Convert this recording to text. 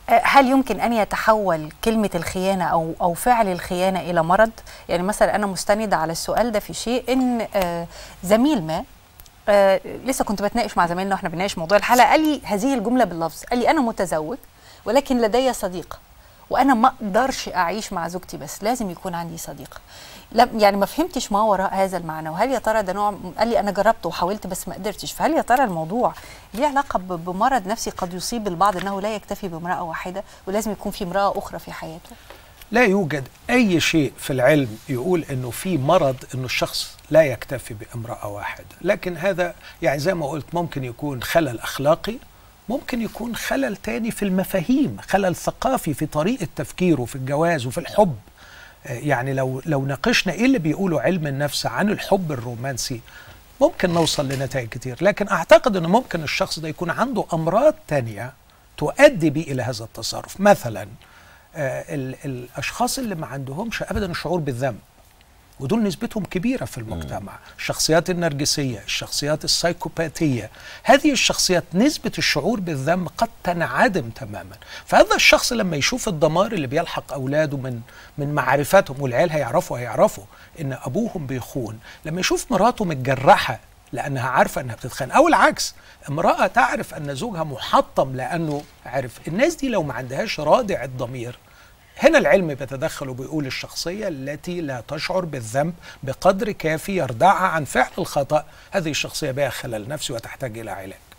هل يمكن أن يتحول كلمة الخيانة أو فعل الخيانة إلى مرض؟ يعني مثلا أنا مستندة على السؤال ده في شيء إن زميل ما لسه كنت بتناقش مع زميلنا واحنا بنناقش موضوع الحلقة، قال لي هذه الجملة باللفظ، قال لي أنا متزوج ولكن لدي صديقة، وأنا ما أقدرش أعيش مع زوجتي بس لازم يكون عندي صديقة. يعني ما فهمتش ما وراء هذا المعنى، وهل يا ترى ده نوع، قال لي أنا جربت وحاولت بس ما قدرتش، فهل يا ترى الموضوع ليه علاقة بمرض نفسي قد يصيب البعض أنه لا يكتفي بامرأة واحدة ولازم يكون في امرأة أخرى في حياته؟ لا يوجد أي شيء في العلم يقول أنه في مرض أنه الشخص لا يكتفي بامرأة واحدة، لكن هذا يعني زي ما قلت ممكن يكون خلل أخلاقي، ممكن يكون خلل تاني في المفاهيم، خلل ثقافي في طريقة تفكيره في الجواز وفي الحب. يعني لو ناقشنا إيه اللي بيقوله علم النفس عن الحب الرومانسي ممكن نوصل لنتائج كتير، لكن أعتقد أنه ممكن الشخص ده يكون عنده أمراض تانية تؤدي به إلى هذا التصرف. مثلا الأشخاص اللي ما عندهمش أبدا الشعور بالذنب، ودول نسبتهم كبيرة في المجتمع، الشخصيات النرجسية، الشخصيات السايكوباتية، هذه الشخصيات نسبة الشعور بالذنب قد تنعدم تماما. فهذا الشخص لما يشوف الدمار اللي بيلحق أولاده من معرفتهم، والعيال هيعرفوا إن أبوهم بيخون، لما يشوف مراته متجرحة لأنها عارفة أنها بتتخان، أو العكس، امرأة تعرف أن زوجها محطم لأنه عارف، الناس دي لو ما عندهاش رادع الضمير، هنا العلم بيتدخل وبيقول الشخصية التي لا تشعر بالذنب بقدر كافي يردعها عن فعل الخطأ، هذه الشخصية بها خلل نفسي وتحتاج إلى علاج.